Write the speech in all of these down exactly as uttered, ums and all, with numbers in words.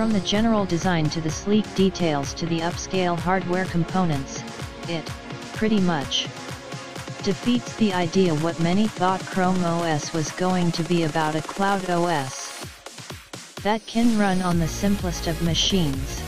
From the general design to the sleek details to the upscale hardware components, it, pretty much, defeats the idea what many thought ChromeOS was going to be about, a cloud O S that can run on the simplest of machines.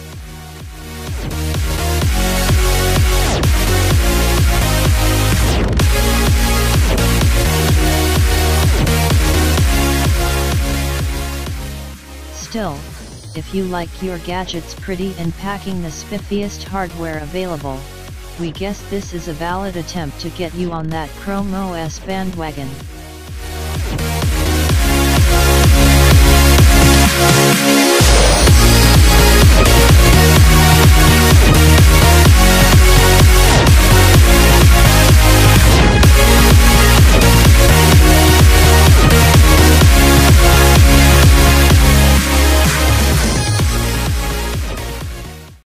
Still, if you like your gadgets pretty and packing the spiffiest hardware available, we guess this is a valid attempt to get you on that ChromeOS bandwagon.